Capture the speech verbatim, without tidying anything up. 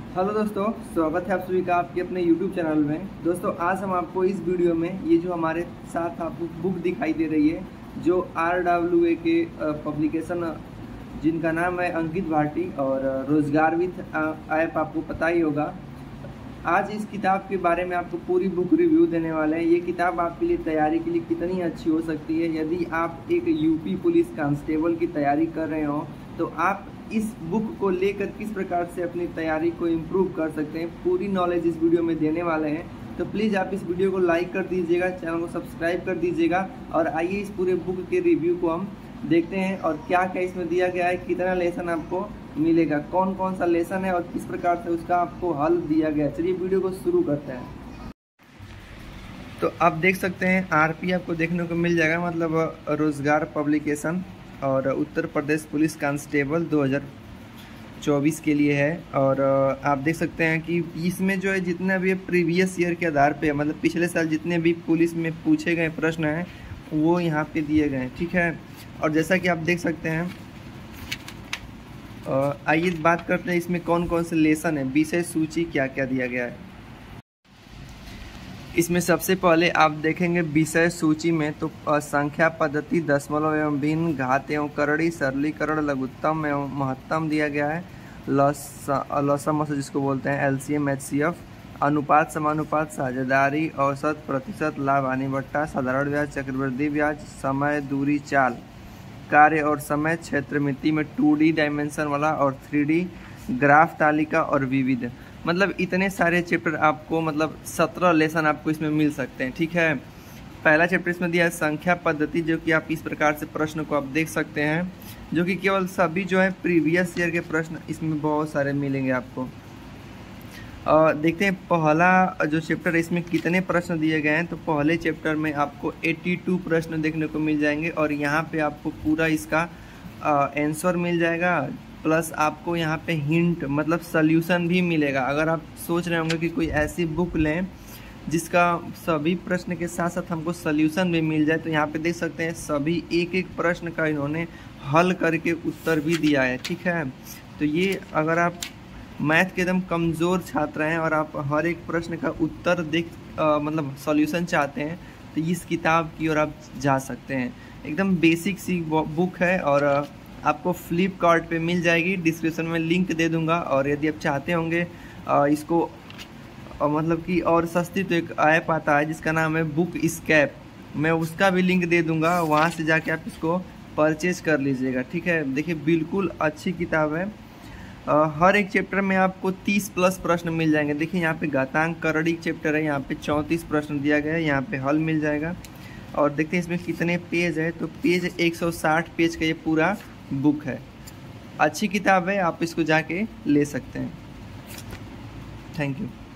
Hello दोस्तों, स्वागत है आप सभी का आपके अपने यूट्यूब चैनल में। दोस्तों आज हम आपको इस वीडियो में ये जो हमारे साथ आपको बुक दिखाई दे रही है, जो आर डब्ल्यू ए के पब्लिकेशन जिनका नाम है अंकित भाटी और रोजगार विद ऐप, आपको पता ही होगा। आज इस किताब के बारे में आपको पूरी बुक रिव्यू देने वाले हैं। ये किताब आपके लिए तैयारी के लिए कितनी अच्छी हो सकती है। यदि आप एक यूपी पुलिस कांस्टेबल की तैयारी कर रहे हो तो आप इस बुक को लेकर किस प्रकार से अपनी तैयारी को इम्प्रूव कर सकते हैं, पूरी नॉलेज इस वीडियो में देने वाले हैं। तो प्लीज़ आप इस वीडियो को लाइक कर दीजिएगा, चैनल को सब्सक्राइब कर दीजिएगा और आइए इस पूरे बुक के रिव्यू को हम देखते हैं और क्या क्या इसमें दिया गया है, कितना लेसन आपको मिलेगा, कौन कौन सा लेसन है और किस प्रकार से उसका आपको हल दिया गया है। चलिए वीडियो को शुरू करते हैं। तो आप देख सकते हैं आरपी आपको देखने को मिल जाएगा, मतलब रोजगार पब्लिकेशन और उत्तर प्रदेश पुलिस कांस्टेबल दो हज़ार चौबीस के लिए है। और आप देख सकते हैं कि इसमें जो है जितने भी प्रीवियस ईयर के आधार पे, मतलब पिछले साल जितने भी पुलिस में पूछे गए प्रश्न हैं वो यहाँ पे दिए गए हैं, ठीक है। और जैसा कि आप देख सकते हैं, आइए बात करते हैं इसमें कौन कौन से लेसन है, विषय सूची क्या क्या दिया गया है। इसमें सबसे पहले आप देखेंगे विषय सूची में तो संख्या पद्धति, दशमलव एवं भिन्न, घात एवं करड़ी, सरलीकरण, लघुत्तम एवं महत्तम दिया गया है। लसम जिसको बोलते हैं एलसीएम, एचसीएफ, अनुपात, समानुपात, साझेदारी, औसत, प्रतिशत, लाभ, हानि भट्टा, साधारण ब्याज, चक्रवृद्धि ब्याज, समय, दूरी, चाल, कार्य और समय, क्षेत्र मिति में टू डी डायमेंशन वाला और थ्री डी, ग्राफ तालिका और विविध। मतलब इतने सारे चैप्टर आपको, मतलब सत्रह लेसन आपको इसमें मिल सकते हैं, ठीक है। पहला चैप्टर इसमें दिया है संख्या पद्धति, जो कि आप इस प्रकार से प्रश्न को आप देख सकते हैं, जो कि केवल सभी जो है प्रीवियस ईयर के प्रश्न इसमें बहुत सारे मिलेंगे आपको। और देखते हैं पहला जो चैप्टर है इसमें कितने प्रश्न दिए गए हैं। तो पहले चैप्टर में आपको बयासी प्रश्न देखने को मिल जाएंगे और यहाँ पे आपको पूरा इसका आंसर मिल जाएगा, प्लस आपको यहाँ पे हिंट मतलब सॉल्यूशन भी मिलेगा। अगर आप सोच रहे होंगे कि कोई ऐसी बुक लें जिसका सभी प्रश्न के साथ साथ हमको सॉल्यूशन भी मिल जाए, तो यहाँ पे देख सकते हैं सभी एक एक प्रश्न का इन्होंने हल करके उत्तर भी दिया है, ठीक है। तो ये अगर आप मैथ के एकदम कमज़ोर छात्र हैं और आप हर एक प्रश्न का उत्तर देख आ, मतलब सॉल्यूशन चाहते हैं तो इस किताब की ओर आप जा सकते हैं। एकदम बेसिक सी बुक है और आपको फ्लिपकार्ट पे मिल जाएगी, डिस्क्रिप्शन में लिंक दे दूंगा। और यदि आप चाहते होंगे इसको आ, मतलब कि और सस्ती, तो एक ऐप आता है जिसका नाम है बुक स्कैप, मैं उसका भी लिंक दे दूंगा, वहाँ से जाके आप इसको परचेज कर लीजिएगा, ठीक है। देखिए बिल्कुल अच्छी किताब है। आ, हर एक चैप्टर में आपको तीस प्लस प्रश्न मिल जाएंगे। देखिए यहाँ पे घातांक करड़ी चैप्टर है, यहाँ पे चौंतीस प्रश्न दिया गया है, यहाँ पे हल मिल जाएगा। और देखते हैं इसमें कितने पेज है, तो पेज एक सौ साठ पेज का ये पूरा बुक है। अच्छी किताब है, आप इसको जाके ले सकते हैं। Thank you.